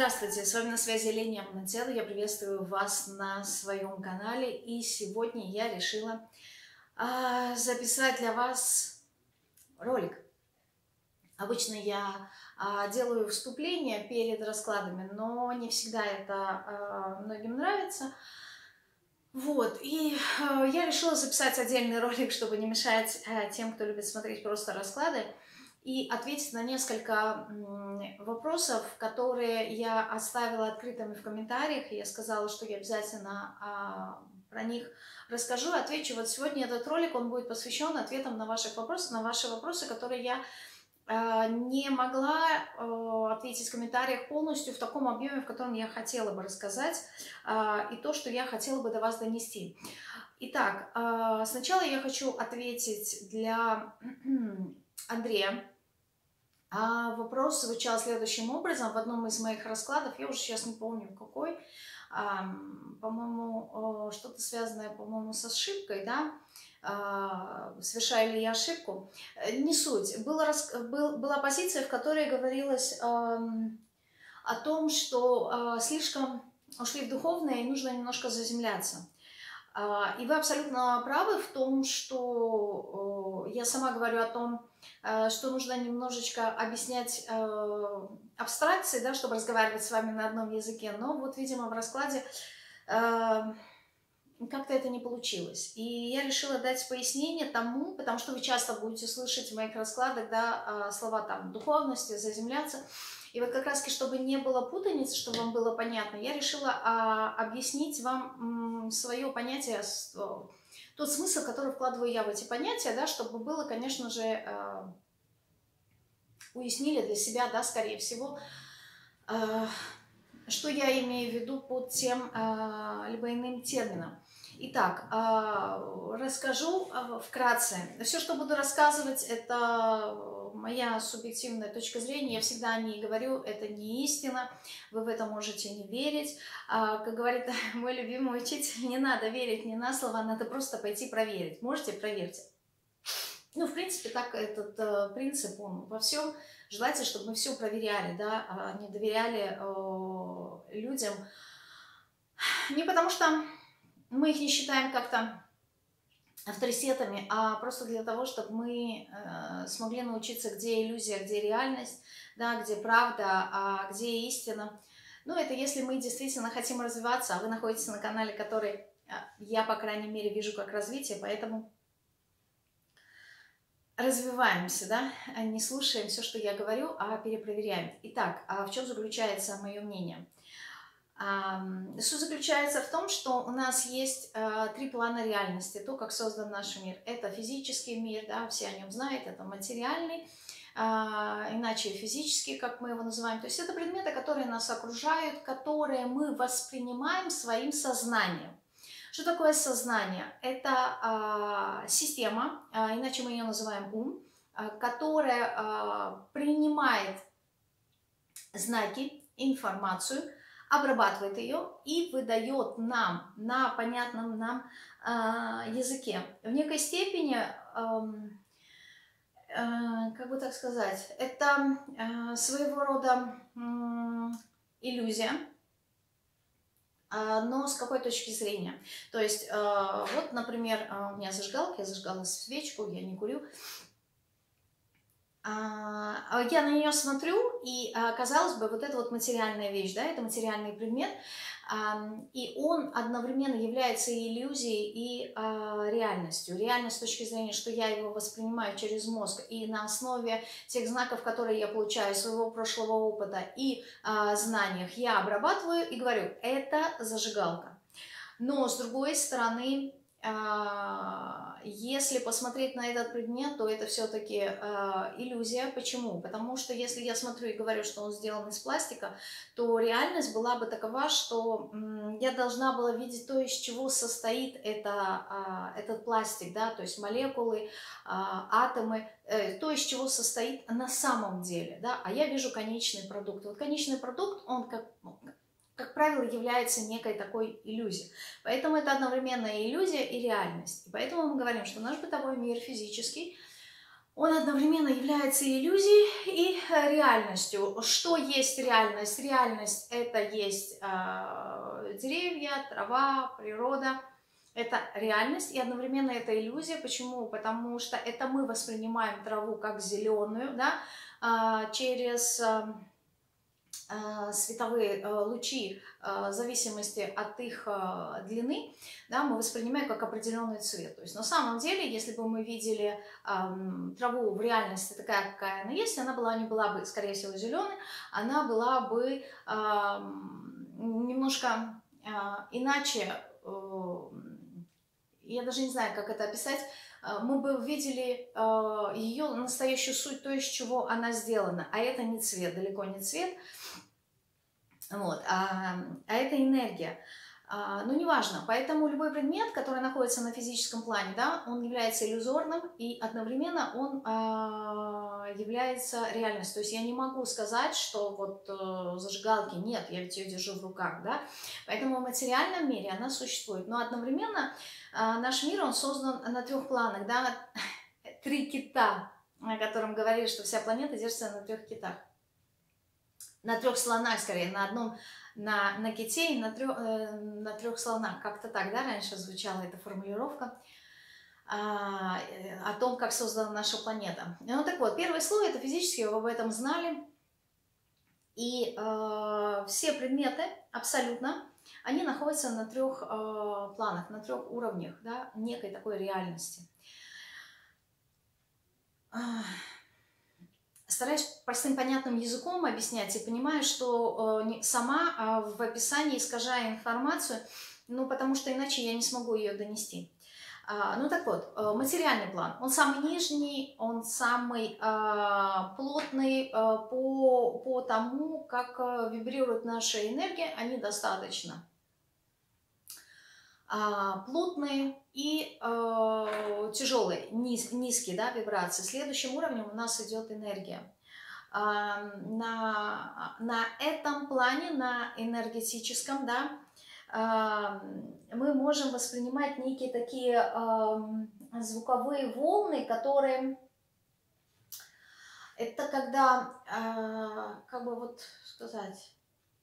Здравствуйте, с вами на связи Леня Монотела. Я приветствую вас на своем канале. И сегодня я решила записать для вас ролик. Обычно я делаю вступление перед раскладами, но не всегда это многим нравится. Вот, и я решила записать отдельный ролик, чтобы не мешать тем, кто любит смотреть просто расклады, и ответить на несколько вопросов, которые я оставила открытыми в комментариях. И я сказала, что я обязательно про них расскажу, отвечу. Вот сегодня этот ролик, он будет посвящен ответам на ваши вопросы, которые я не могла ответить в комментариях полностью в таком объеме, в котором я хотела бы рассказать, и то, что я хотела бы до вас донести. Итак, сначала я хочу ответить для Андрея. Вопрос звучал следующим образом в одном из моих раскладов, я уже сейчас не помню какой, по-моему, что-то связанное, по-моему, с ошибкой, да, совершаю ли я ошибку, не суть. Была позиция, в которой говорилось о том, что слишком ушли в духовное и нужно немножко заземляться. И вы абсолютно правы в том, что я сама говорю о том, что нужно немножечко объяснять абстракции, да, чтобы разговаривать с вами на одном языке. Но вот, видимо, в раскладе как-то это не получилось. И я решила дать пояснение тому, потому что вы часто будете слышать в моих раскладах, да, слова там духовности, заземляться. И вот как раз, чтобы не было путаницы, чтобы вам было понятно, я решила объяснить вам свое понятие, тот смысл, который вкладываю я в эти понятия, да, чтобы было, конечно же, уяснили для себя, да, скорее всего, что я имею в виду под тем либо иным термином. Итак, расскажу вкратце. Все, что буду рассказывать, это моя субъективная точка зрения. Я всегда о ней говорю, это не истина, вы в это можете не верить. Как говорит мой любимый учитель, не надо верить ни на слово, надо просто пойти проверить. Можете, проверьте. Ну, в принципе, так этот принцип, он во всем. Желательно, чтобы мы все проверяли, да, не доверяли людям. Не потому что мы их не считаем как-то авторитетами, а просто для того, чтобы мы смогли научиться, где иллюзия, где реальность, да, где правда, а где истина. Ну, это если мы действительно хотим развиваться, а вы находитесь на канале, который я, по крайней мере, вижу как развитие, поэтому развиваемся, да, не слушаем все, что я говорю, а перепроверяем. Итак, в чем заключается мое мнение? Суть заключается в том, что у нас есть три плана реальности, то, как создан наш мир. Это физический мир, да, все о нем знают, это материальный, иначе физический, как мы его называем. То есть это предметы, которые нас окружают, которые мы воспринимаем своим сознанием. Что такое сознание? Это система, иначе мы ее называем ум, которая принимает знаки, информацию, обрабатывает ее и выдает нам на понятном нам языке. В некой степени, как бы так сказать, это своего рода иллюзия, но с какой точки зрения? То есть, вот, например, у меня зажигалка, я зажигала свечку, я не курю. Я на нее смотрю, и, казалось бы, вот это вот материальная вещь, да, это материальный предмет, и он одновременно является и иллюзией, и реальностью. Реальность с точки зрения, что я его воспринимаю через мозг, и на основе тех знаков, которые я получаю, своего прошлого опыта и знаниях, я обрабатываю и говорю, это зажигалка. Но, с другой стороны, если посмотреть на этот предмет, то это все-таки иллюзия. Почему? Потому что если я смотрю и говорю, что он сделан из пластика, то реальность была бы такова, что я должна была видеть то, из чего состоит этот пластик, да, то есть молекулы, атомы, то, из чего состоит на самом деле, да, а я вижу конечный продукт. Вот конечный продукт, он как правило, является некой такой иллюзией. Поэтому это одновременно иллюзия и реальность. И поэтому мы говорим, что наш бытовой мир физический, Он одновременно является иллюзией и реальностью. Что есть реальность? Реальность — это есть деревья, трава, природа. Это реальность и одновременно это иллюзия. Почему? Потому что это мы воспринимаем траву как зеленую, да, через световые лучи, в зависимости от их длины, да, мы воспринимаем как определенный цвет. То есть на самом деле, если бы мы видели траву в реальности такая, какая она есть, она не была бы, скорее всего, зеленой, она была бы немножко иначе, я даже не знаю, как это описать, мы бы увидели ее настоящую суть, то, из чего она сделана. А это не цвет, далеко не цвет. Вот, это энергия. Ну, неважно. Поэтому любой предмет, который находится на физическом плане, да, он является иллюзорным и одновременно он является реальностью. То есть я не могу сказать, что вот зажигалки нет, я ведь ее держу в руках, да. Поэтому в материальном мире она существует. Но одновременно наш мир, он создан на 3 планах, да, 3 кита, о котором говорили, что вся планета держится на 3 китах. На 3 слонах, скорее, на одном, на ките и на 3 слонах. Как-то так, да, раньше звучала эта формулировка о том, как создана наша планета. Ну так вот, первый слой — это физический, вы об этом знали. И все предметы, абсолютно, они находятся на 3 планах, на 3 уровнях, да, некой такой реальности. Стараюсь простым понятным языком объяснять и понимаю, что сама в описании искажаю информацию, ну, потому что иначе я не смогу ее донести. Ну так вот, материальный план, он самый нижний, он самый плотный по тому, как вибрирует наша энергия, они достаточно плотные и тяжелые, низкие, да, вибрации. Следующим уровнем у нас идет энергия. На этом плане, на энергетическом, да, мы можем воспринимать некие такие звуковые волны, которые... Это когда, как бы вот сказать...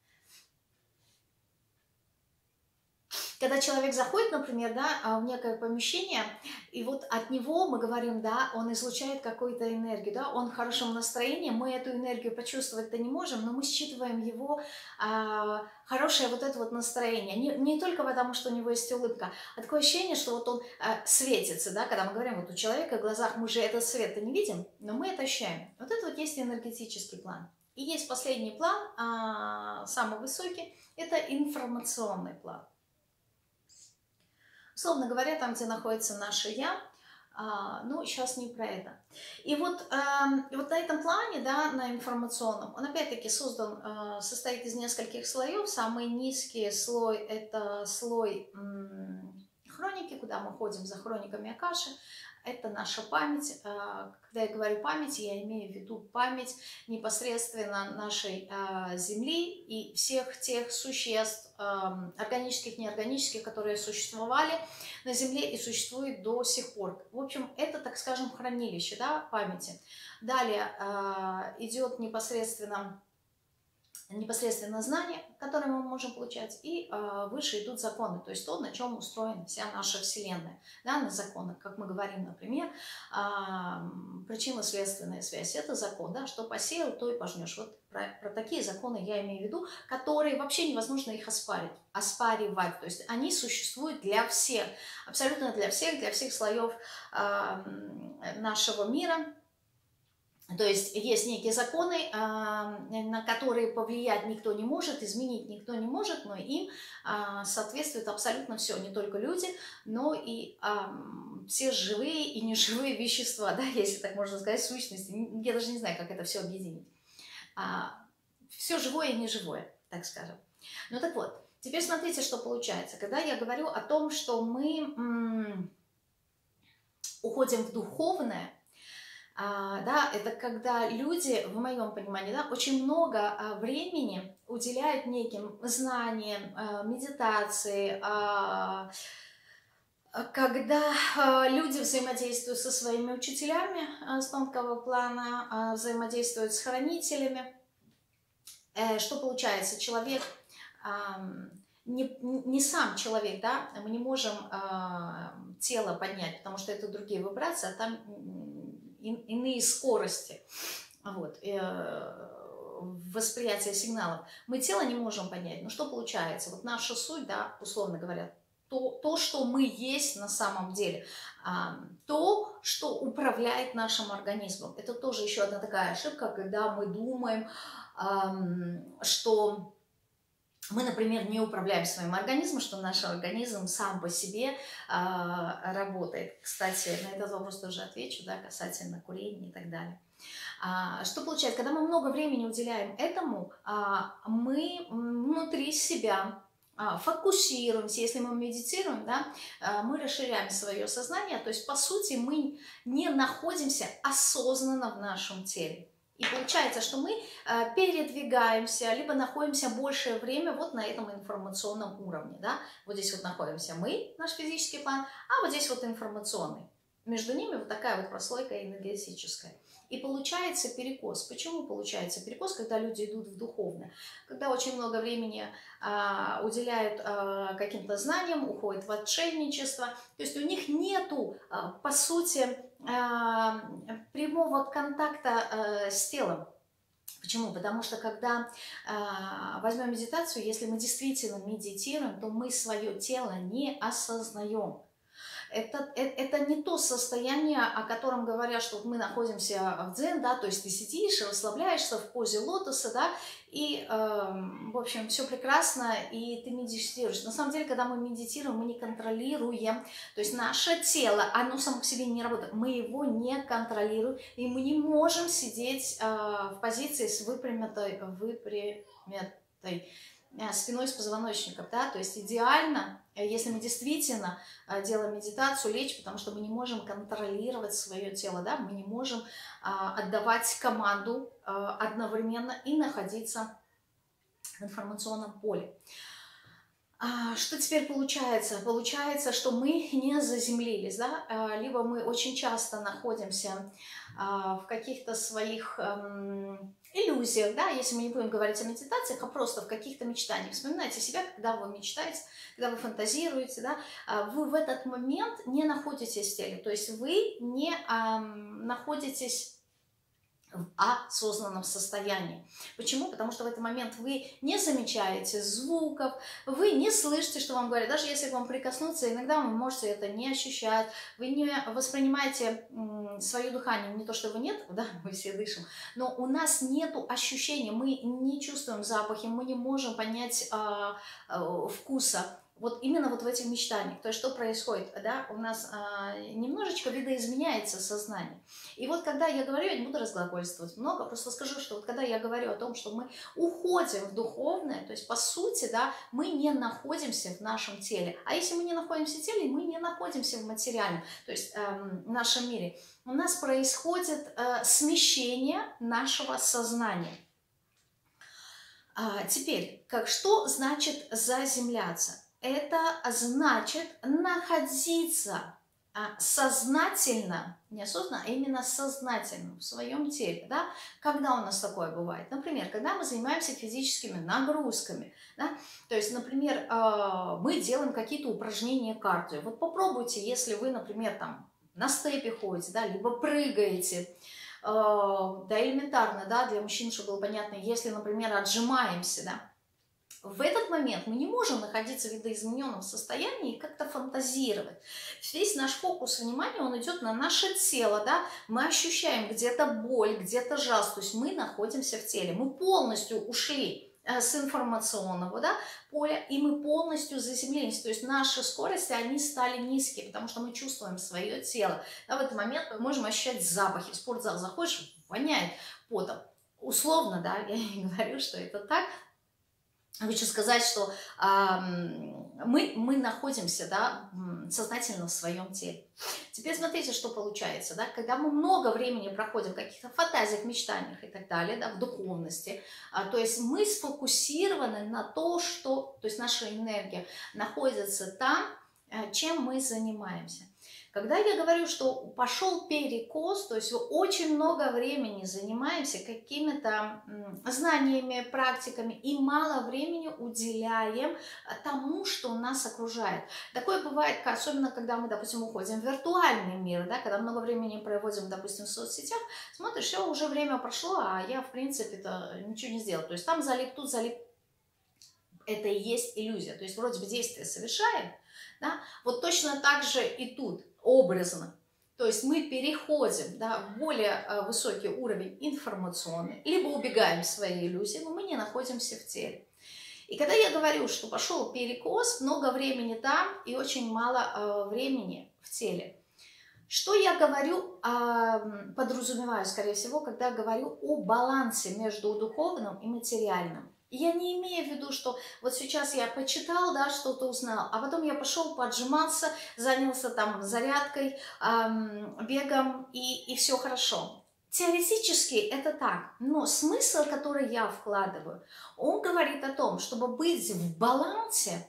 Когда человек заходит, например, да, в некое помещение, и вот от него мы говорим, да, он излучает какую-то энергию, да, он в хорошем настроении, мы эту энергию почувствовать-то не можем, но мы считываем его хорошее вот это вот настроение. Не только потому, что у него есть улыбка, а такое ощущение, что вот он светится, да, когда мы говорим, вот у человека в глазах мы же этот свет-то не видим, но мы это ощущаем. Вот это вот есть энергетический план. И есть последний план, самый высокий, это информационный план. Условно говоря, там, где находится наше «я», ну, сейчас не про это. И вот на этом плане, да, на информационном, он опять-таки создан, состоит из нескольких слоев. Самый низкий слой — это слой хроники, куда мы ходим за хрониками Акаши. Это наша память. Когда я говорю память, я имею в виду память непосредственно нашей Земли и всех тех существ, органических, неорганических, которые существовали на Земле и существуют до сих пор. В общем, это, так скажем, хранилище, да, памяти. Далее идет непосредственно знания, которые мы можем получать, и выше идут законы, то есть то, на чем устроена вся наша Вселенная, да, на законах, как мы говорим, например, причинно-следственная связь, это закон, да, что посеял, то и пожнешь. Вот про такие законы я имею в виду, которые вообще невозможно их оспаривать, то есть они существуют для всех, абсолютно для всех слоев нашего мира. То есть есть некие законы, на которые повлиять никто не может, изменить никто не может, но им соответствует абсолютно все, не только люди, но и все живые и неживые вещества, да, если так можно сказать, сущности. Я даже не знаю, как это все объединить. Все живое и неживое, так скажем. Ну так вот, теперь смотрите, что получается. Когда я говорю о том, что мы уходим в духовное, да, это когда люди, в моем понимании, да, очень много времени уделяют неким знаниям, медитации, Когда люди взаимодействуют со своими учителями с тонкого плана, взаимодействуют с хранителями, что получается? Человек, не сам человек, да, мы не можем тело поднять, потому что это другие вибрации, а там иные скорости. Вот, восприятие сигналов. Мы тело не можем поднять. Но что получается? Вот наша суть, да, условно говоря, то, что мы есть на самом деле, то, что управляет нашим организмом. Это тоже еще одна такая ошибка, когда мы думаем, что мы, например, не управляем своим организмом, что наш организм сам по себе работает. Кстати, на этот вопрос тоже отвечу, да, касательно курения и так далее. Что получается? Когда мы много времени уделяем этому, мы внутри себя фокусируемся. Если мы медитируем, да, мы расширяем свое сознание, то есть, по сути, мы не находимся осознанно в нашем теле. И получается, что мы передвигаемся, либо находимся большее время вот на этом информационном уровне. Да? Вот здесь вот находимся мы, наш физический план, а вот здесь вот информационный. Между ними вот такая вот прослойка энергетическая. И получается перекос. Почему получается перекос, когда люди идут в духовное? Когда очень много времени уделяют каким-то знаниям, уходят в отшельничество. То есть у них нету, по сути, прямого контакта с телом. Почему? Потому что когда возьмем медитацию, если мы действительно медитируем, то мы свое тело не осознаем. Это не то состояние, о котором говорят, что мы находимся в дзен, да, то есть ты сидишь, расслабляешься в позе лотоса, да, и, в общем, все прекрасно, и ты медитируешь. На самом деле, когда мы медитируем, мы не контролируем, то есть наше тело, оно само по себе не работает, мы его не контролируем, и мы не можем сидеть в позиции с выпрямленной спиной с позвоночником, да, то есть идеально, если мы действительно делаем медитацию, лечь, потому что мы не можем контролировать свое тело, да, мы не можем отдавать команду одновременно и находиться в информационном поле. Что теперь получается? Получается, что мы не заземлились, да, либо мы очень часто находимся в каких-то своих иллюзиях, да, если мы не будем говорить о медитациях, а просто в каких-то мечтаниях. Вспоминайте себя, когда вы мечтаете, когда вы фантазируете, да, вы в этот момент не находитесь в теле, то есть вы не находитесь в осознанном состоянии. Почему? Потому что в этот момент вы не замечаете звуков, вы не слышите, что вам говорят. Даже если к вам прикоснуться, иногда вы можете это не ощущать, вы не воспринимаете свое дыхание, не то, что его нет, да, мы все дышим, но у нас нет ощущения, мы не чувствуем запахи, мы не можем понять вкуса. Вот именно вот в этих мечтаниях. То есть что происходит? Да? У нас немножечко видоизменяется сознание. И вот когда я говорю, я не буду разглагольствовать много, просто скажу, что вот когда я говорю о том, что мы уходим в духовное, то есть по сути, да, мы не находимся в нашем теле. А если мы не находимся в теле, мы не находимся в материальном, то есть в нашем мире. У нас происходит смещение нашего сознания. Теперь, что значит заземляться? Это значит находиться сознательно, не осознанно, а именно сознательно в своем теле. Да? Когда у нас такое бывает? Например, когда мы занимаемся физическими нагрузками. Да? То есть, например, мы делаем какие-то упражнения кардио. Вот попробуйте, если вы, например, там на степе ходите, да, либо прыгаете, да, элементарно, да, для мужчин, чтобы было понятно, если, например, отжимаемся, да, в этот момент мы не можем находиться в видоизмененном состоянии и как-то фантазировать. Весь наш фокус внимания, он идет на наше тело, да? Мы ощущаем где-то боль, где-то жар, то есть мы находимся в теле, мы полностью ушли с информационного, да, поля, и мы полностью заземлились, то есть наши скорости, они стали низкие, потому что мы чувствуем свое тело. Да, в этот момент мы можем ощущать запахи. В спортзал заходишь, воняет потом. Условно, да, я не говорю, что это так. Хочу сказать, что мы находимся, да, сознательно в своем теле. Теперь смотрите, что получается, да, когда мы много времени проходим в каких-то фантазиях, мечтаниях и так далее, да, в духовности, то есть мы сфокусированы на то, что, то есть наша энергия находится там, чем мы занимаемся. Когда я говорю, что пошел перекос, то есть очень много времени занимаемся какими-то знаниями, практиками и мало времени уделяем тому, что нас окружает. Такое бывает, особенно когда мы, допустим, уходим в виртуальный мир, да, когда много времени проводим, допустим, в соцсетях, смотришь, все, уже время прошло, а я, в принципе-то, ничего не сделал. То есть там залип, тут залип. Это и есть иллюзия. То есть вроде бы действие совершаем, да? Вот точно так же и тут, образно. То есть мы переходим, да, в более высокий уровень информационный, либо убегаем в свои иллюзии, но мы не находимся в теле. И когда я говорю, что пошел перекос, много времени там и очень мало времени в теле. Что я говорю, подразумеваю, скорее всего, когда говорю о балансе между духовным и материальным. Я не имею в виду, что вот сейчас я почитал, да, что-то узнал, а потом я пошел поотжиматься, занялся там зарядкой, бегом, и все хорошо. Теоретически это так, но смысл, который я вкладываю, он говорит о том, чтобы быть в балансе.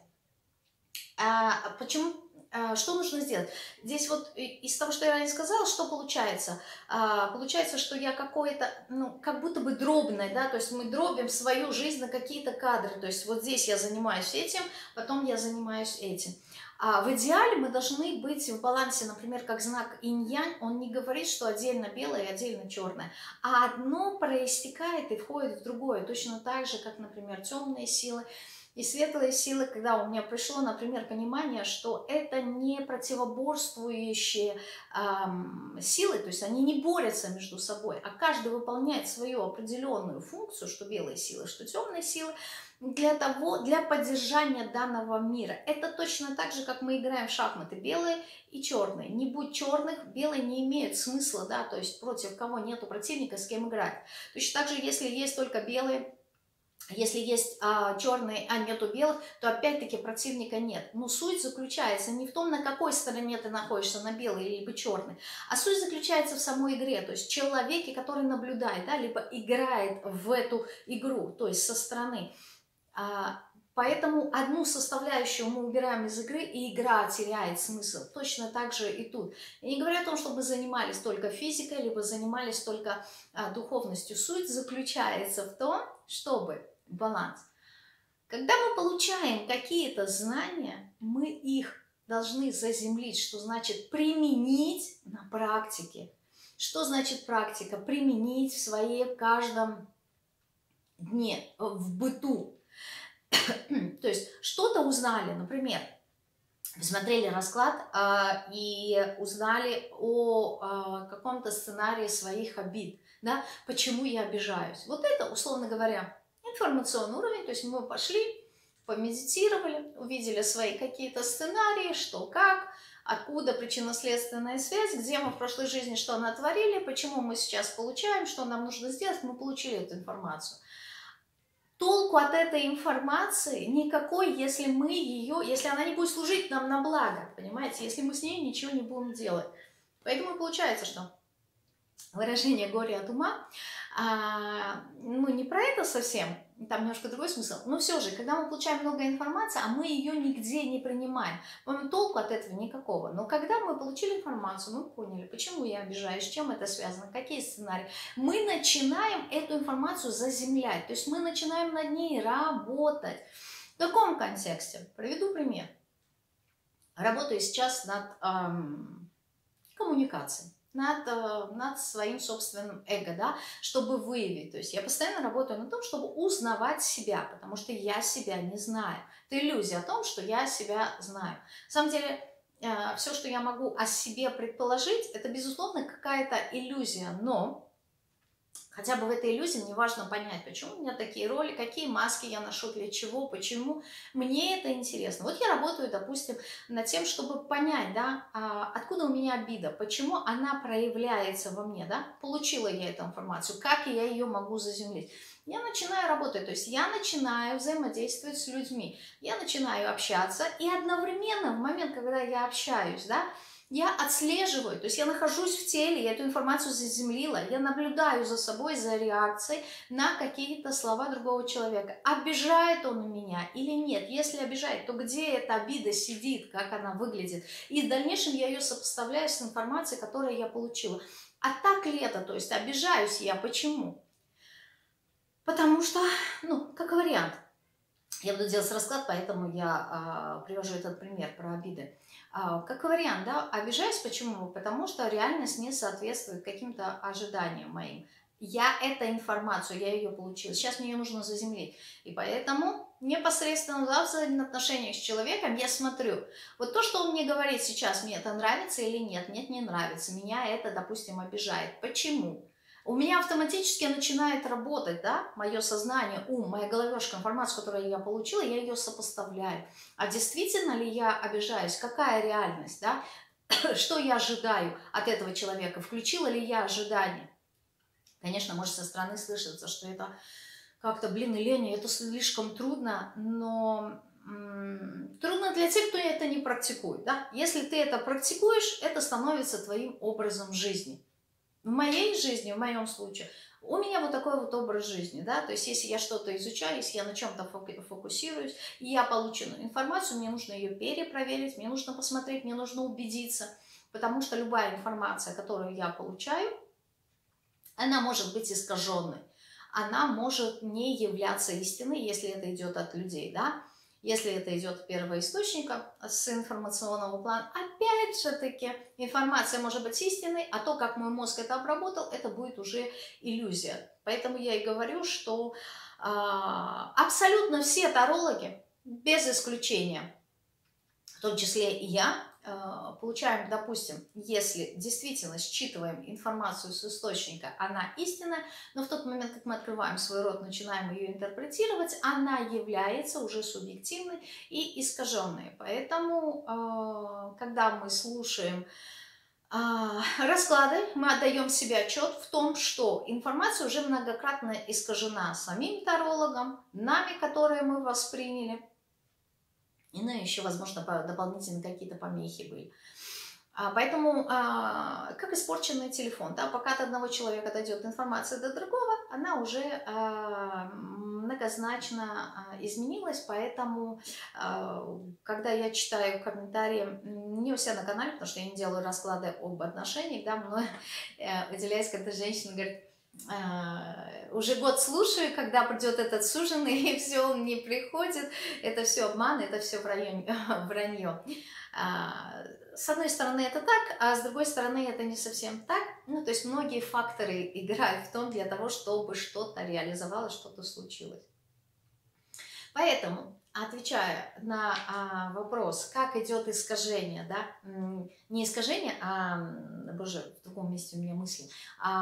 Почему? Что нужно сделать? Здесь вот из того, что я ранее сказала, что получается? Получается, что я какое-то, ну, как будто бы дробное, да, то есть мы дробим свою жизнь на какие-то кадры, то есть вот здесь я занимаюсь этим, потом я занимаюсь этим. А в идеале мы должны быть в балансе, например, как знак инь-янь, он не говорит, что отдельно белое и отдельно черное, а одно проистекает и входит в другое, точно так же, как, например, темные силы и светлые силы, когда у меня пришло, например, понимание, что это не противоборствующие силы, то есть они не борются между собой, а каждый выполняет свою определенную функцию, что белые силы, что темные силы, для поддержания данного мира. Это точно так же, как мы играем в шахматы, белые и черные. Не будь черных, белые не имеют смысла, да, то есть против кого нету противника, с кем играть. Точно так же, если есть только белые, если есть черные, а нету белых, то опять-таки противника нет. Но суть заключается не в том, на какой стороне ты находишься, на белой либо черной, а суть заключается в самой игре, то есть человеке, который наблюдает, да, либо играет в эту игру, то есть со стороны. Поэтому одну составляющую мы убираем из игры, и игра теряет смысл. Точно так же и тут. Я не говорю о том, чтобы мы занимались только физикой, либо занимались только духовностью. Суть заключается в том, чтобы баланс. Когда мы получаем какие-то знания, мы их должны заземлить, что значит применить на практике. Что значит практика? Применить в своей каждом дне, в быту. То есть что-то узнали, например, смотрели расклад и узнали о каком-то сценарии своих обид, да, почему я обижаюсь. Вот это, условно говоря, информационный уровень, то есть мы пошли, помедитировали, увидели свои какие-то сценарии, что, как, откуда причинно-следственная связь, где мы в прошлой жизни что натворили, почему мы сейчас получаем, что нам нужно сделать, мы получили эту информацию. Толку от этой информации никакой, если мы ее, если она не будет служить нам на благо, понимаете, если мы с ней ничего не будем делать. Поэтому получается, что выражение «горе от ума», ну, не про это совсем, там немножко другой смысл, но все же, когда мы получаем много информации, а мы ее нигде не принимаем, толку от этого никакого. Но когда мы получили информацию, мы поняли, почему я обижаюсь, с чем это связано, какие сценарии, мы начинаем эту информацию заземлять, то есть мы начинаем над ней работать. В каком контексте? Приведу пример. Работаю сейчас над коммуникацией. Над своим собственным эго, да, чтобы выявить. То есть я постоянно работаю над том, чтобы узнавать себя, потому что я себя не знаю. Это иллюзия о том, что я себя знаю. На самом деле, все, что я могу о себе предположить, это, безусловно, какая-то иллюзия, но хотя бы в этой иллюзии мне важно понять, почему у меня такие роли, какие маски я ношу, для чего, почему. Мне это интересно. Вот я работаю, допустим, над тем, чтобы понять, да, откуда у меня обида, почему она проявляется во мне, да, получила я эту информацию, как я ее могу заземлить. Я начинаю работать, то есть я начинаю взаимодействовать с людьми, я начинаю общаться, и одновременно в момент, когда я общаюсь, да, Я отслеживаю, то есть я нахожусь в теле, я эту информацию заземлила, я наблюдаю за собой, за реакцией на какие-то слова другого человека. Обижает он меня или нет? Если обижает, то где эта обида сидит, как она выглядит? И в дальнейшем я ее сопоставляю с информацией, которую я получила. А так ли это? То есть обижаюсь я. Почему? Потому что, ну, как вариант, я буду делать расклад, поэтому я привожу этот пример про обиды. Как вариант, да, обижаюсь почему? Потому что реальность не соответствует каким-то ожиданиям моим. Я эту информацию, я ее получила, сейчас мне ее нужно заземлить. И поэтому непосредственно в взаимоотношениях с человеком я смотрю, вот то, что он мне говорит сейчас, мне это нравится или нет, нет, не нравится, меня это, допустим, обижает. Почему? У меня автоматически начинает работать, да, мое сознание, ум, моя головешка, информация, которую я получила, я ее сопоставляю. А действительно ли я обижаюсь? Какая реальность, да? Что я ожидаю от этого человека? Включила ли я ожидание? Конечно, может со стороны слышаться, что это как-то, блин, Леня, это слишком трудно, но трудно для тех, кто это не практикует, да? Если ты это практикуешь, это становится твоим образом жизни. В моей жизни, в моем случае, у меня вот такой вот образ жизни, да, то есть если я что-то изучаю, если я на чем-то фокусируюсь, и я получу информацию, мне нужно ее перепроверить, мне нужно посмотреть, мне нужно убедиться, потому что любая информация, которую я получаю, она может быть искаженной, она может не являться истиной, если это идет от людей, да. Если это идет от первоисточника с информационного плана, опять же таки информация может быть истинной, а то, как мой мозг это обработал, это будет уже иллюзия. Поэтому я и говорю, что абсолютно все тарологи, без исключения, в том числе и я, получаем, допустим, если действительно считываем информацию с источника, она истинная, но в тот момент, как мы открываем свой рот, начинаем ее интерпретировать, она является уже субъективной и искаженной. Поэтому, когда мы слушаем расклады, мы отдаем себе отчет в том, что информация уже многократно искажена самим тарологом, нами, которые мы восприняли, и, ну, еще, возможно, дополнительно какие-то помехи были. Поэтому, как испорченный телефон, да, пока от одного человека дойдет информация до другого, она уже многозначно изменилась, поэтому, когда я читаю комментарии, не у себя на канале, потому что я не делаю расклады об отношениях, да, мной выделяется, когда женщина говорит, уже год слушаю, когда придет этот суженый, и все, он не приходит, это все обман, это все вранье. С одной стороны это так, а с другой стороны это не совсем так. Ну, то есть многие факторы играют в том для того, чтобы что-то реализовалось, что-то случилось. Поэтому, отвечая на вопрос, как идет искажение, да, не искажение, боже, в другом месте у меня мысли,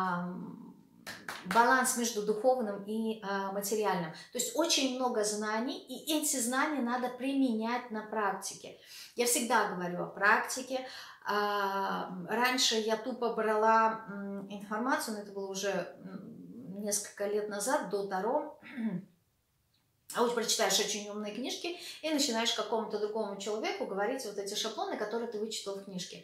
баланс между духовным и материальным. То есть очень много знаний, и эти знания надо применять на практике. Я всегда говорю о практике. Раньше я тупо брала информацию, но это было уже несколько лет назад, до Таро. А вот прочитаешь очень умные книжки и начинаешь какому-то другому человеку говорить вот эти шаблоны, которые ты вычитал в книжке.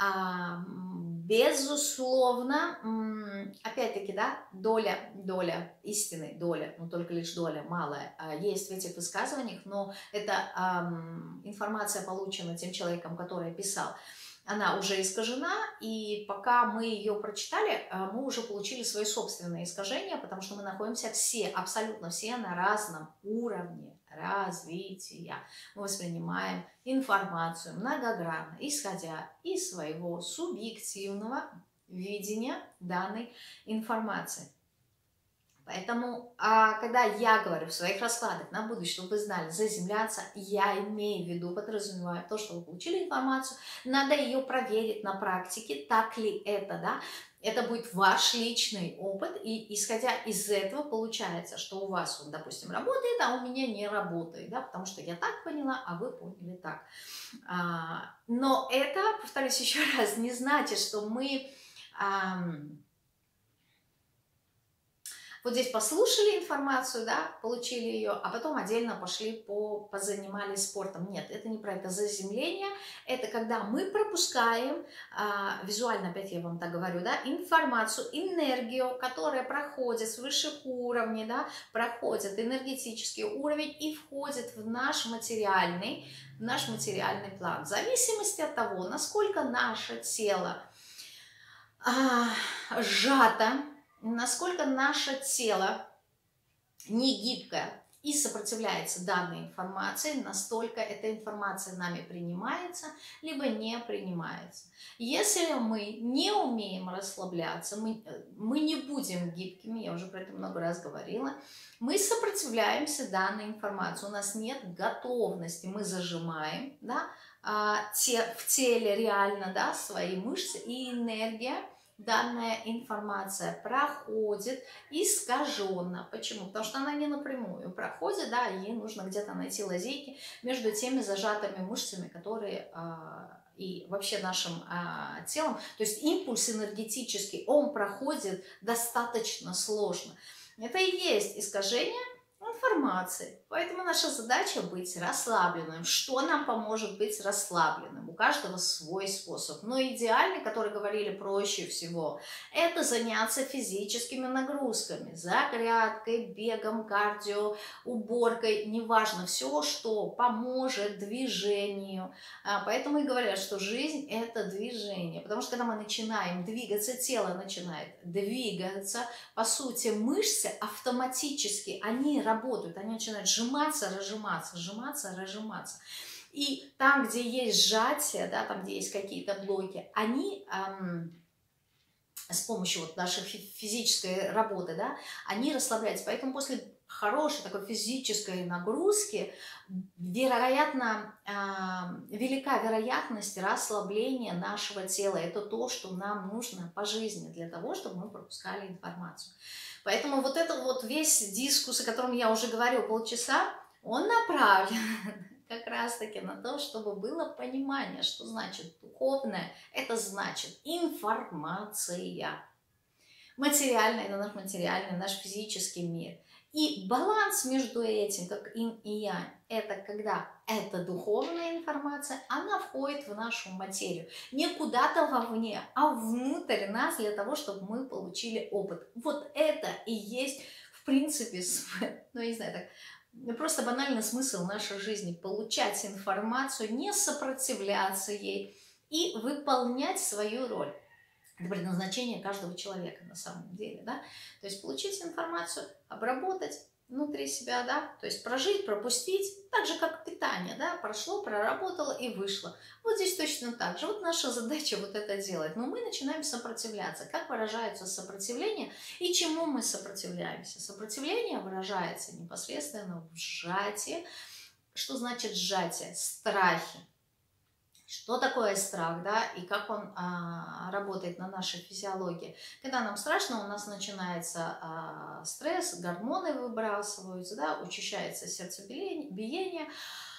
Безусловно, опять-таки, да, доля истины, доля, но только лишь доля малая, есть в этих высказываниях, но это информация получена тем человеком, который писал. Она уже искажена, и пока мы ее прочитали, мы уже получили свои собственные искажения, потому что мы находимся все, абсолютно все на разном уровне развития. Мы воспринимаем информацию многогранно, исходя из своего субъективного видения данной информации. Поэтому, когда я говорю в своих раскладах на будущее, чтобы вы знали, заземляться, я имею в виду, подразумеваю то, что вы получили информацию, надо ее проверить на практике, так ли это, да, это будет ваш личный опыт, и исходя из этого получается, что у вас, вот, допустим, работает, а у меня не работает, да, потому что я так поняла, а вы поняли так. Но это, повторюсь еще раз, не значит, что мы Вот здесь послушали информацию, да, получили ее, а потом отдельно пошли позанимались спортом. Нет, это не про это. Заземление – это когда мы пропускаем, визуально, опять я вам так говорю, да, информацию, энергию, которая проходит с высших уровней, да, проходит энергетический уровень и входит в наш материальный план. В зависимости от того, насколько наше тело сжато, насколько наше тело не гибкое и сопротивляется данной информации, настолько эта информация нами принимается, либо не принимается. Если мы не умеем расслабляться, мы не будем гибкими, я уже про это много раз говорила, мы сопротивляемся данной информации, у нас нет готовности, мы зажимаем, да, в теле реально, да, свои мышцы, и энергия, данная информация проходит искаженно. Почему? Потому что она не напрямую проходит, да, ей нужно где-то найти лазейки между теми зажатыми мышцами, которые и вообще нашим телом. То есть импульс энергетический, он проходит достаточно сложно. Это и есть искажение информации. Поэтому наша задача быть расслабленным. Что нам поможет быть расслабленным? У каждого свой способ. Но идеальный, который говорили проще всего, это заняться физическими нагрузками. Зарядкой, бегом, кардио, уборкой. Неважно, все, что поможет движению. Поэтому и говорят, что жизнь – это движение. Потому что когда мы начинаем двигаться, тело начинает двигаться, по сути, мышцы автоматически, они работают, они начинают сжиматься, разжиматься, сжиматься, разжиматься. И там, где есть сжатие, да, там, где есть какие-то блоки, они с помощью вот нашей физической работы, да, они расслабляются. Поэтому после хорошей такой физической нагрузки, вероятно, велика вероятность расслабления нашего тела. Это то, что нам нужно по жизни для того, чтобы мы пропускали информацию. Поэтому вот это вот весь дискурс, о котором я уже говорю полчаса, он направлен как раз-таки на то, чтобы было понимание, что значит духовное. Это значит информация. Материальный – это наш материальный, наш физический мир. И баланс между этим, как инь и янь, это когда эта духовная информация, она входит в нашу материю. Не куда-то вовне, а внутрь нас для того, чтобы мы получили опыт. Вот это и есть, в принципе, ну, я не знаю, так, просто банальный смысл нашей жизни. Получать информацию, не сопротивляться ей и выполнять свою роль. Это предназначение каждого человека на самом деле, да, то есть получить информацию, обработать внутри себя, да, то есть прожить, пропустить, так же, как питание, да, прошло, проработало и вышло. Вот здесь точно так же, вот наша задача вот это делать, но мы начинаем сопротивляться. Как выражается сопротивление и чему мы сопротивляемся? Сопротивление выражается непосредственно в сжатии. Что значит сжатие? Страхи. Что такое страх, да, и как он работает на нашей физиологии. Когда нам страшно, у нас начинается стресс, гормоны выбрасываются, да, учащается сердцебиение,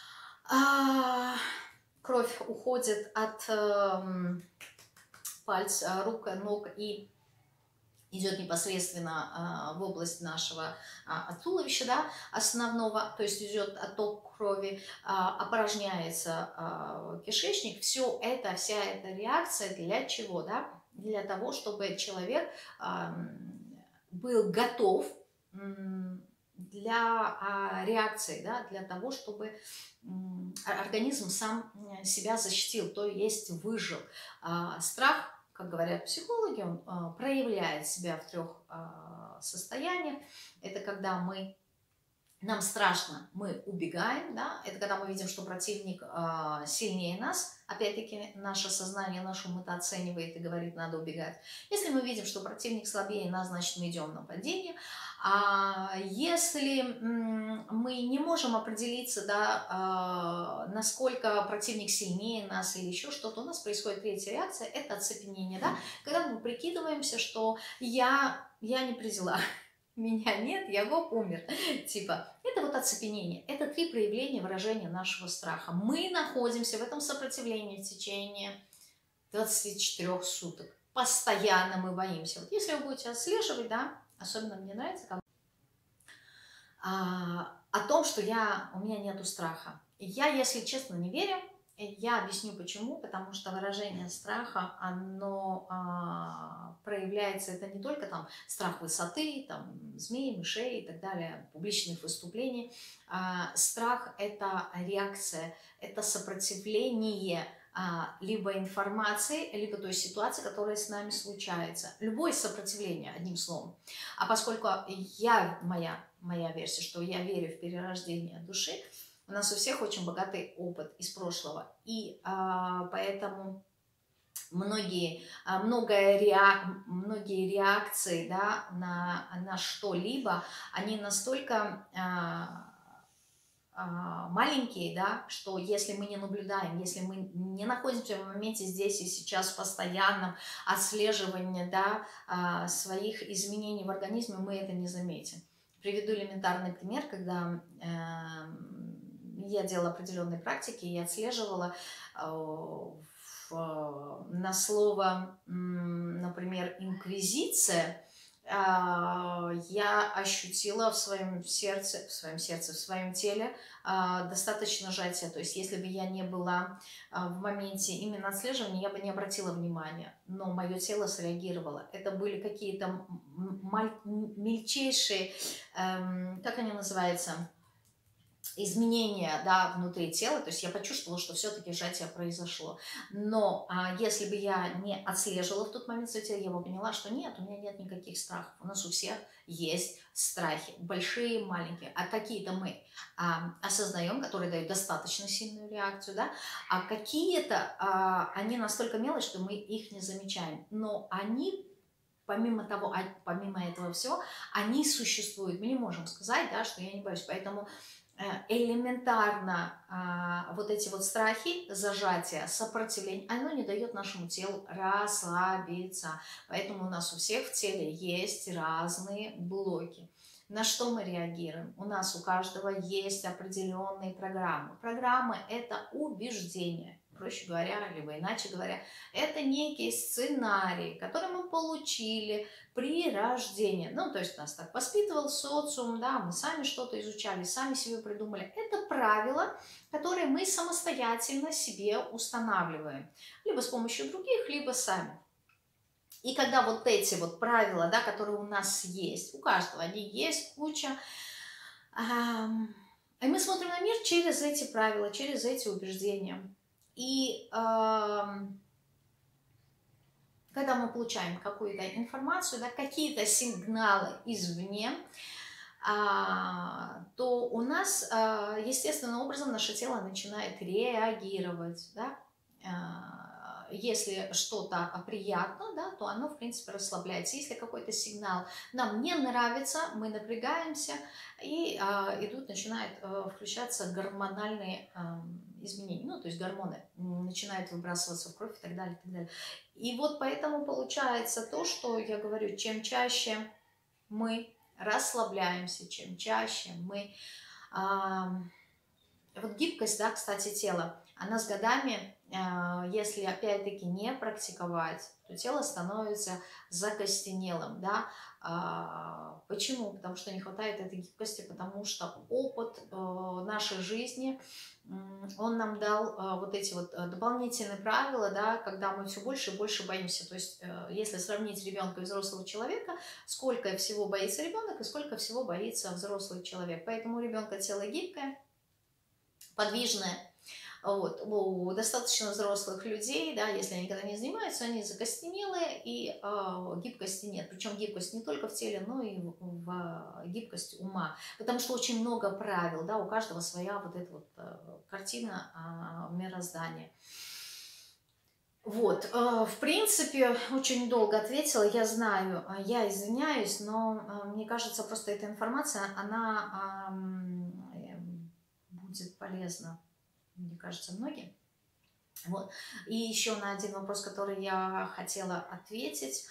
кровь уходит от пальцев, рук, ног и идет непосредственно в область нашего туловища, да, основного, то есть идет отток крови, опорожняется кишечник. Все это, вся эта реакция для чего, да? Для того, чтобы человек был готов для реакции, да, для того, чтобы организм сам себя защитил, то есть выжил. Страх, как говорят психологи, он проявляет себя в 3 состояниях. Это когда нам страшно, мы убегаем, да? Это когда мы видим, что противник сильнее нас. Опять-таки наше сознание, наше ум это оценивает и говорит, надо убегать. Если мы видим, что противник слабее нас, значит мы идем в нападение. А если мы не можем определиться, да, насколько противник сильнее нас или еще что-то, у нас происходит 3-я реакция, это оцепенение, да? Когда мы прикидываемся, что я не при делах, меня нет, я умер. Типа, это вот оцепенение. Это 3 проявления, выражения нашего страха. Мы находимся в этом сопротивлении в течение 24 суток. Постоянно мы боимся. Вот если вы будете отслеживать, да, особенно мне нравится, о том, что у меня нету страха. Я, если честно, не верю. Я объясню почему. Потому что выражение страха, оно проявляется, это не только там страх высоты, там змей, мышей и так далее, публичных выступлений. Страх – это реакция, это сопротивление либо информации, либо той ситуации, которая с нами случается. Любое сопротивление, одним словом. А поскольку моя версия, что я верю в перерождение души, у нас у всех очень богатый опыт из прошлого. И поэтому многие реакции, да, на что-либо, они настолько маленькие, да, что если мы не наблюдаем, если мы не находимся в моменте здесь и сейчас в постоянном отслеживании, да, своих изменений в организме, мы это не заметим. Приведу элементарный пример, когда я делала определенные практики и отслеживала на слово, например, инквизиция, я ощутила в своем теле достаточно сжатия. То есть, если бы я не была в моменте именно отслеживания, я бы не обратила внимания. Но мое тело среагировало. Это были какие-то мельчайшие, как они называются, изменения, да, внутри тела, то есть я почувствовала, что все-таки сжатие произошло. Но если бы я не отслеживала в тот момент свое тело, я бы поняла, что нет, у меня нет никаких страхов. У нас у всех есть страхи, большие, маленькие, а какие-то мы осознаем, которые дают достаточно сильную реакцию, да, а какие-то, они настолько мелочь, что мы их не замечаем, но они помимо этого всего, они существуют. Мы не можем сказать, да, что я не боюсь. Поэтому элементарно вот эти вот страхи, зажатия, сопротивление, оно не дает нашему телу расслабиться. Поэтому у нас у всех в теле есть разные блоки. На что мы реагируем? У нас у каждого есть определенные программы. Программы – это убеждения. Проще говоря, либо иначе говоря, это некий сценарий, который мы получили при рождении. Ну, то есть нас так воспитывал социум, да, мы сами что-то изучали, сами себе придумали. Это правила, которые мы самостоятельно себе устанавливаем. Либо с помощью других, либо сами. И когда вот эти вот правила, да, которые у нас есть, у каждого они есть, куча, и мы смотрим на мир через эти правила, через эти убеждения. И когда мы получаем какую-то информацию, да, какие-то сигналы извне, то у нас естественным образом наше тело начинает реагировать. Да? Если что-то приятно, да, то оно, в принципе, расслабляется. Если какой-то сигнал нам не нравится, мы напрягаемся, и начинают включаться гормональные изменения. Ну, то есть гормоны начинают выбрасываться в кровь и так далее, и так далее. И вот поэтому получается то, что я говорю, чем чаще мы расслабляемся, чем чаще мы... Вот гибкость, да, кстати, тела, она с годами, если опять-таки не практиковать, то тело становится закостенелым, да. Почему? Потому что не хватает этой гибкости, потому что опыт нашей жизни, он нам дал вот эти вот дополнительные правила, да, когда мы все больше и больше боимся. То есть, если сравнить ребенка и взрослого человека, сколько всего боится ребенок и сколько всего боится взрослый человек. Поэтому у ребенка тело гибкое, подвижное. Вот. У достаточно взрослых людей, да, если они никогда не занимаются, они закостенелые, и гибкости нет. Причем гибкость не только в теле, но и в гибкость ума. Потому что очень много правил, да, у каждого своя вот эта вот картина мироздания. Вот, в принципе, очень долго ответила, я знаю, я извиняюсь, но мне кажется, просто эта информация, она будет полезна, мне кажется, многим. Вот. И еще на один вопрос, который я хотела ответить,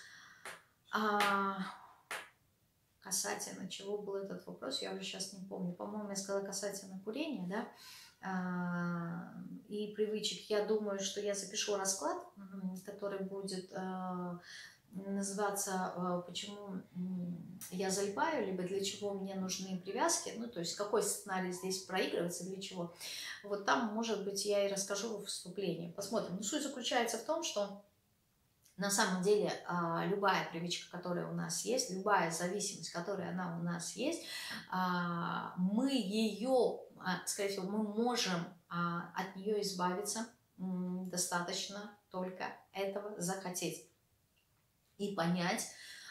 касательно чего был этот вопрос, я уже сейчас не помню. По-моему, я сказала касательно курения, да, и привычек. Я думаю, что я запишу расклад, который будет называться «Почему я залипаю», либо «Для чего мне нужны привязки», ну, то есть какой сценарий здесь проигрывается, для чего. Вот там, может быть, я и расскажу в вступлении. Посмотрим. Но суть заключается в том, что на самом деле любая привычка, которая у нас есть, любая зависимость, которая она у нас есть, мы ее, скорее всего, мы можем от нее избавиться, достаточно только этого захотеть и понять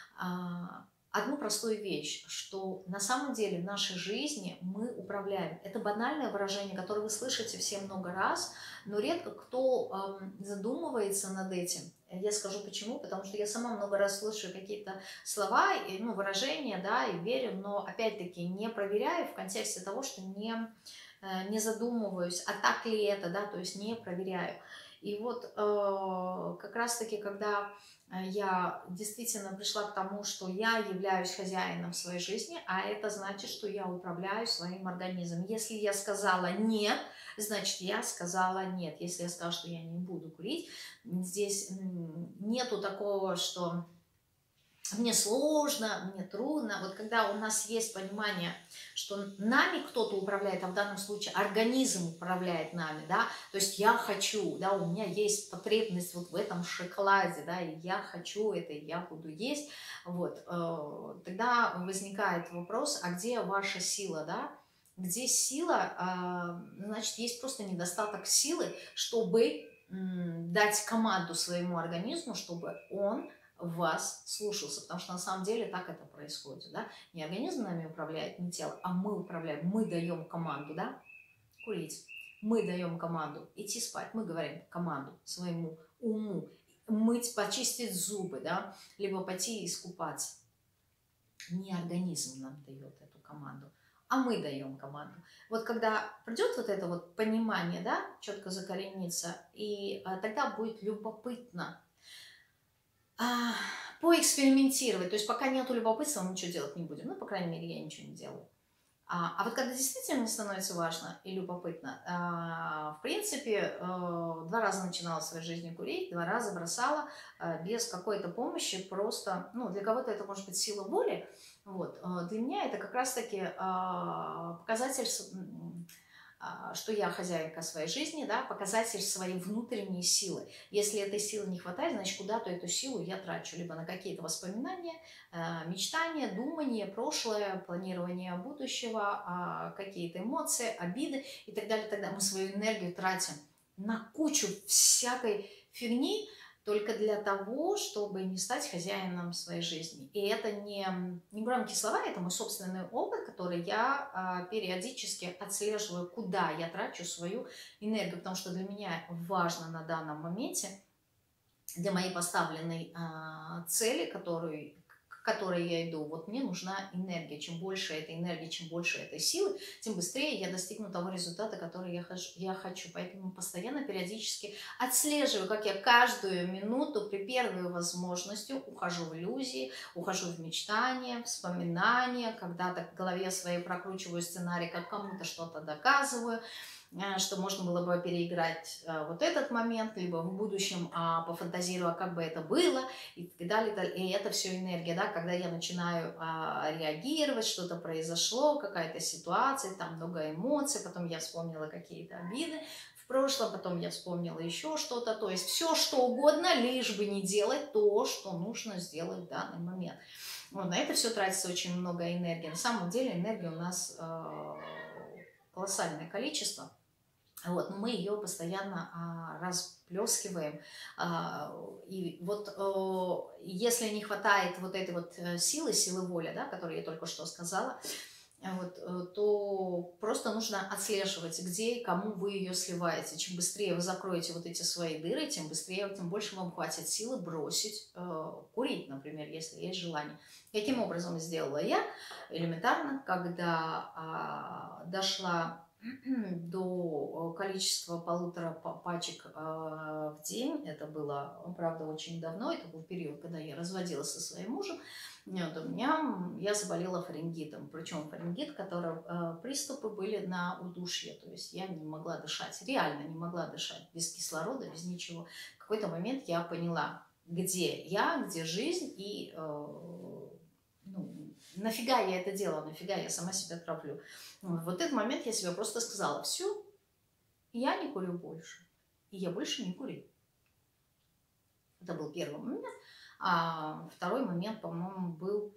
одну простую вещь, что на самом деле в нашей жизни мы управляем. Это банальное выражение, которое вы слышите все много раз, но редко кто задумывается над этим. Я скажу почему, потому что я сама много раз слышу какие-то слова, ну, выражения, да, и верю, но опять-таки не проверяю в контексте того, что не задумываюсь, а так ли это, да, то есть не проверяю. И вот как раз-таки, когда я действительно пришла к тому, что я являюсь хозяином своей жизни, а это значит, что я управляю своим организмом. Если я сказала «нет», значит, я сказала «нет». Если я сказала, что я не буду курить, здесь нету такого, что мне сложно, мне трудно. Вот когда у нас есть понимание, что нами кто-то управляет, а в данном случае организм управляет нами, да, то есть я хочу, да, у меня есть потребность вот в этом шоколаде, да, и я хочу это, и я буду есть, вот, тогда возникает вопрос, а где ваша сила, да? Где сила, значит, есть просто недостаток силы, чтобы дать команду своему организму, чтобы он вас слушался, потому что на самом деле так это происходит, да, не организм нами управляет, не тело, а мы управляем, мы даем команду, да, курить, мы даем команду идти спать, мы говорим команду своему уму, мыть, почистить зубы, да, либо пойти искупаться. Не организм нам дает эту команду, а мы даем команду. Вот когда придет вот это вот понимание, да, четко закоренится, и тогда будет любопытно поэкспериментировать. То есть пока нету любопытства, мы ничего делать не будем. Ну, по крайней мере, я ничего не делаю. А вот когда действительно мне становится важно и любопытно, в принципе, 2 раза начинала в своей жизни курить, 2 раза бросала без какой-то помощи, просто, ну, для кого-то это может быть сила воли, вот, для меня это как раз-таки показатель, что я хозяйка своей жизни, да, показатель своей внутренней силы. Если этой силы не хватает, значит, куда-то эту силу я трачу. Либо на какие-то воспоминания, мечтания, думания, прошлое, планирование будущего, какие-то эмоции, обиды и так далее. Тогда мы свою энергию тратим на кучу всякой фигни, только для того, чтобы не стать хозяином своей жизни. И это не громкие слова, это мой собственный опыт, который я периодически отслеживаю, куда я трачу свою энергию, потому что для меня важно на данном моменте, для моей поставленной цели, к которой я иду, вот мне нужна энергия. Чем больше этой энергии, чем больше этой силы, тем быстрее я достигну того результата, который я хочу. Поэтому постоянно, периодически отслеживаю, как я каждую минуту при первой возможности ухожу в иллюзии, ухожу в мечтания, вспоминания, когда-то в голове своей прокручиваю сценарий, как кому-то что-то доказываю, что можно было бы переиграть вот этот момент, либо в будущем пофантазируя, как бы это было, и так далее. И это все энергия, да, когда я начинаю реагировать, что-то произошло, какая-то ситуация, там много эмоций, потом я вспомнила какие-то обиды в прошлом, потом я вспомнила еще что-то, то есть все что угодно, лишь бы не делать то, что нужно сделать в данный момент. Вот, на это все тратится очень много энергии. На самом деле энергии у нас колоссальное количество. Вот, но мы ее постоянно расплескиваем. И вот если не хватает вот этой вот силы воли, да, которую я только что сказала, вот, то просто нужно отслеживать, где и кому вы ее сливаете. Чем быстрее вы закроете вот эти свои дыры, тем быстрее, тем больше вам хватит силы бросить курить, например, если есть желание. Каким образом сделала я? Элементарно, когда дошла до количества 1,5 пачек в день. Это было, правда, очень давно. Это был период, когда я разводилась со своим мужем. Вот, я заболела фарингитом. Причем фарингит, который приступы были на удушье. То есть я не могла дышать. Реально не могла дышать. Без кислорода, без ничего. В какой-то момент я поняла, где я, где жизнь и ну, нафига я это делала, нафига я сама себя травлю. Вот этот момент я себе просто сказала, все, я не курю больше, и я больше не курю. Это был первый момент. А второй момент, по-моему, был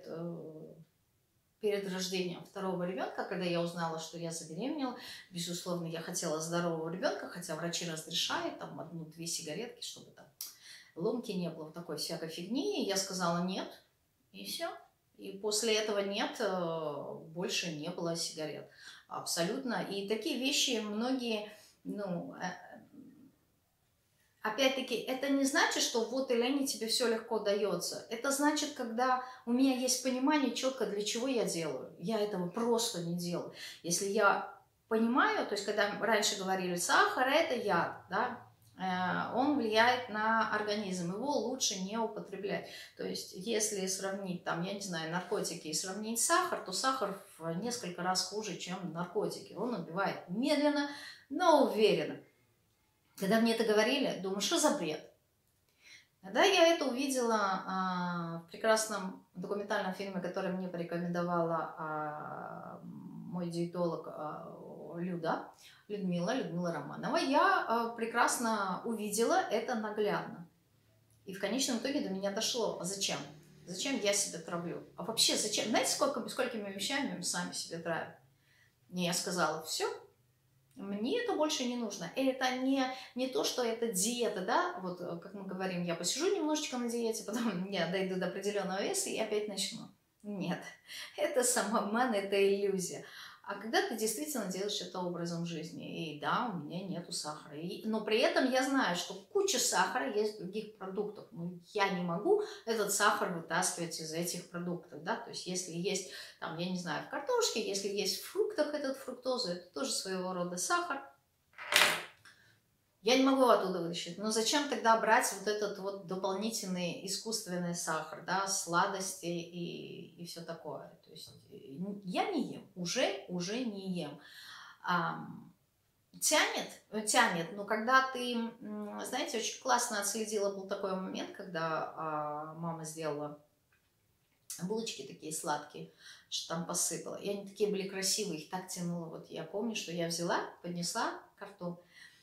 перед рождением второго ребенка, когда я узнала, что я забеременела. Безусловно, я хотела здорового ребенка, хотя врачи разрешают там 1-2 сигаретки, чтобы там ломки не было, в такой всякой фигни. И я сказала нет, и все. И после этого нет, больше не было сигарет. Абсолютно. И такие вещи многие, ну, опять-таки, это не значит, что вот Елене тебе все легко дается. Это значит, когда у меня есть понимание четко, для чего я делаю. Я этого просто не делаю. Если я понимаю, то есть когда раньше говорили, сахар это яд, да, он влияет на организм, его лучше не употреблять. То есть если сравнить, там, я не знаю, наркотики и сравнить сахар, то сахар в несколько раз хуже, чем наркотики. Он убивает медленно, но уверенно. Когда мне это говорили, думаю, что за бред? Когда я это увидела в прекрасном документальном фильме, который мне порекомендовала мой диетолог Людмила Романова, я прекрасно увидела это наглядно. И в конечном итоге до меня дошло, а зачем? Зачем я себя травлю? А вообще зачем? Знаете, сколькими вещами мы сами себя травим? И я сказала, все. Мне это больше не нужно. Это не то, что это диета, да, вот как мы говорим, я посижу немножечко на диете, потом я дойду до определенного веса и опять начну. Нет, это самообман, это иллюзия. А когда ты действительно делаешь это образом жизни, и да, у меня нету сахара, но при этом я знаю, что куча сахара есть в других продуктах, но я не могу этот сахар вытаскивать из этих продуктов, да, то есть если есть, там, я не знаю, в картошке, если есть в фруктах этот фруктоза, это тоже своего рода сахар, я не могу оттуда вытащить. Но зачем тогда брать вот этот вот дополнительный искусственный сахар, да, сладости и все такое? То есть я не ем, уже не ем. Тянет, но когда ты, знаете, очень классно отследила, был такой момент, когда мама сделала булочки такие сладкие, что там посыпала. И они такие были красивые, их так тянуло. Вот я помню, что я взяла, поднесла ко рту,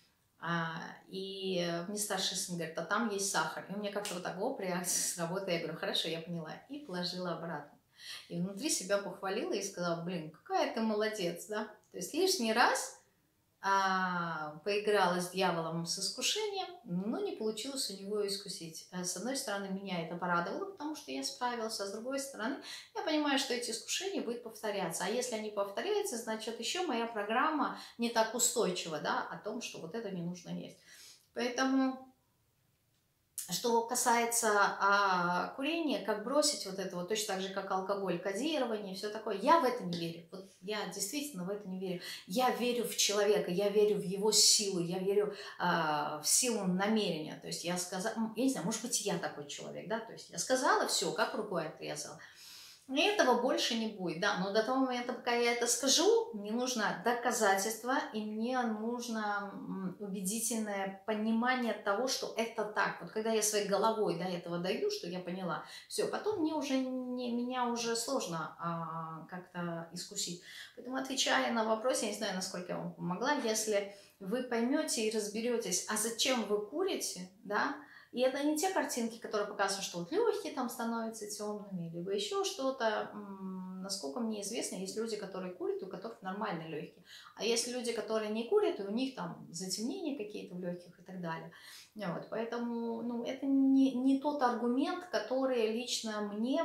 и мне старший сын говорит, а там есть сахар. И у меня как-то вот так, реакция сработала. Я говорю, хорошо, я поняла. И положила обратно. И внутри себя похвалила и сказала, блин, какая ты молодец, да? То есть лишний раз поиграла с дьяволом, с искушением, но не получилось у него искусить. С одной стороны, меня это порадовало, потому что я справилась, а с другой стороны, я понимаю, что эти искушения будут повторяться. А если они повторяются, значит, еще моя программа не так устойчива, да, о том, что вот это не нужно есть. Поэтому, что касается курения, как бросить вот это вот, точно так же, как алкоголь, кодирование, все такое, я в это не верю. Вот я действительно в это не верю. Я верю в человека, я верю в его силу, я верю в силу намерения. То есть я сказала, я не знаю, может быть, я такой человек, да, то есть я сказала, все, как рукой отрезала. И этого больше не будет, да, но до того момента, пока я это скажу, мне нужно доказательство, и мне нужно убедительное понимание того, что это так. Вот когда я своей головой до этого даю, что я поняла, все, потом меня уже сложно как-то искусить. Поэтому, отвечая на вопрос, я не знаю, насколько я вам помогла, если вы поймете и разберетесь, а зачем вы курите, да, и это не те картинки, которые показывают, что вот легкие там становятся темными, либо еще что-то. Насколько мне известно, есть люди, которые курят, у которых нормальные легкие. А есть люди, которые не курят, и у них там затемнения какие-то в легких и так далее. Вот, поэтому это не тот аргумент, который лично меня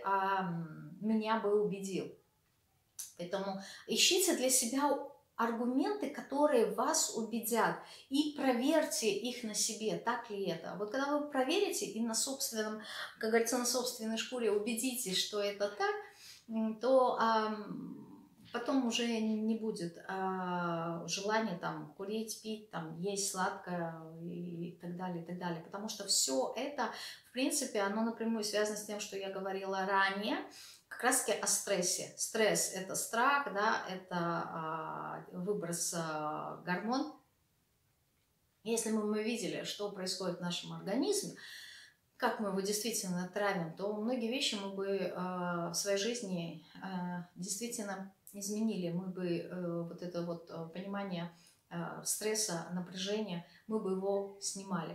бы убедил. Поэтому ищите для себя аргументы, которые вас убедят, и проверьте их на себе, так ли это. Вот когда вы проверите и на собственном, как говорится, на собственной шкуре убедитесь, что это так, то потом уже не будет желания там курить, пить, там, есть сладкое и так далее, и так далее. Потому что все это, в принципе, оно напрямую связано с тем, что я говорила ранее, как раз таки о стрессе. Стресс – это страх, да, это выброс гормон. Если мы видели, что происходит в нашем организме, как мы его действительно травим, то многие вещи мы бы в своей жизни действительно изменили. Мы бы вот это вот понимание стресса, напряжения, мы бы его снимали.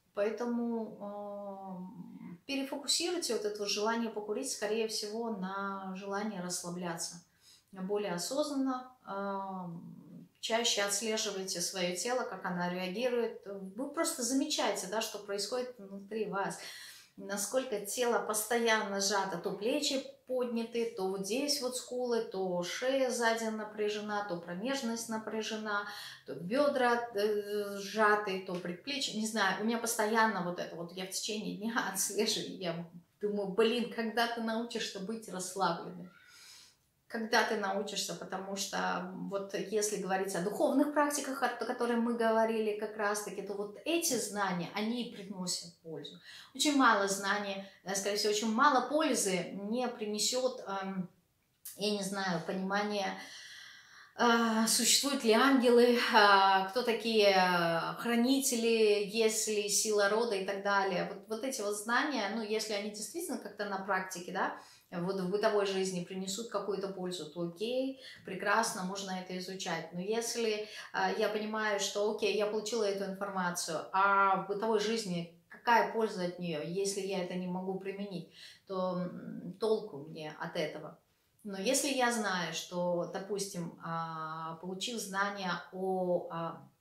Поэтому перефокусируйте вот это желание покурить, скорее всего, на желание расслабляться. Более осознанно, чаще отслеживайте свое тело, как оно реагирует. Вы просто замечаете, да, что происходит внутри вас. Насколько тело постоянно сжато, то плечи подняты, то вот здесь вот скулы, то шея сзади напряжена, то промежность напряжена, то бедра сжаты, то предплечье. Не знаю, у меня постоянно вот это вот, я в течение дня отслеживаю, я думаю, блин, когда ты научишься быть расслабленным? Когда ты научишься, потому что вот если говорить о духовных практиках, о которых мы говорили как раз-таки, то вот эти знания, они приносят пользу. Очень мало знаний, скорее всего, очень мало пользы не принесет, я не знаю, понимание, существуют ли ангелы, кто такие хранители, есть ли сила рода и так далее. Вот эти вот знания, ну, если они действительно как-то на практике, да, вот в бытовой жизни принесут какую-то пользу, то окей, прекрасно, можно это изучать. Но если я понимаю, что окей, я получила эту информацию, а в бытовой жизни какая польза от нее, если я это не могу применить, то толку мне от этого. Но если я знаю, что, допустим, получил знания о,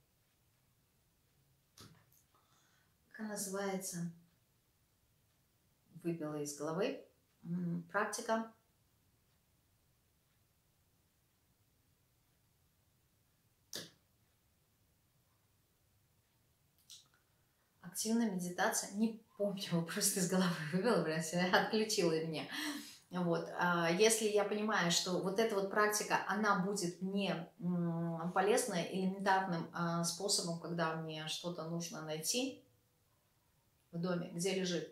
как она называется, выбила из головы, практика. Активная медитация, не помню, просто из головы вывела, прям отключила меня. Вот. Если я понимаю, что вот эта вот практика, она будет мне полезна элементарным способом, когда мне что-то нужно найти в доме, где лежит.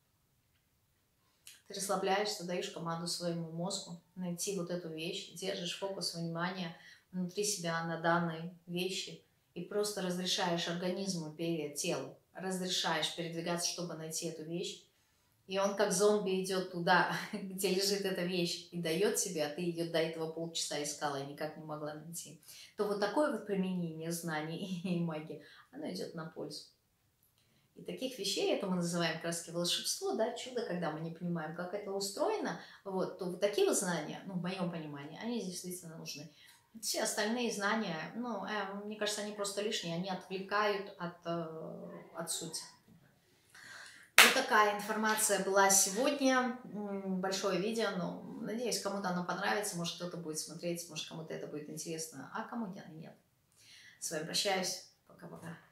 Ты расслабляешься, даешь команду своему мозгу найти вот эту вещь, держишь фокус внимания внутри себя на данной вещи и просто разрешаешь организму, телу, разрешаешь передвигаться, чтобы найти эту вещь. И он как зомби идет туда, где лежит эта вещь, и дает тебе, а ты ее до этого полчаса искала и никак не могла найти. То вот такое вот применение знаний и магии, оно идет на пользу. И таких вещей, это мы называем как раз волшебство, да, чудо, когда мы не понимаем, как это устроено, вот, то вот такие вот знания, ну, в моем понимании, они действительно нужны. Все остальные знания, ну, мне кажется, они просто лишние, они отвлекают от сути. Вот такая информация была сегодня. Большое видео, но надеюсь, кому-то оно понравится. Может, кто-то будет смотреть, может, кому-то это будет интересно, а кому-то нет. С вами прощаюсь. Пока-пока.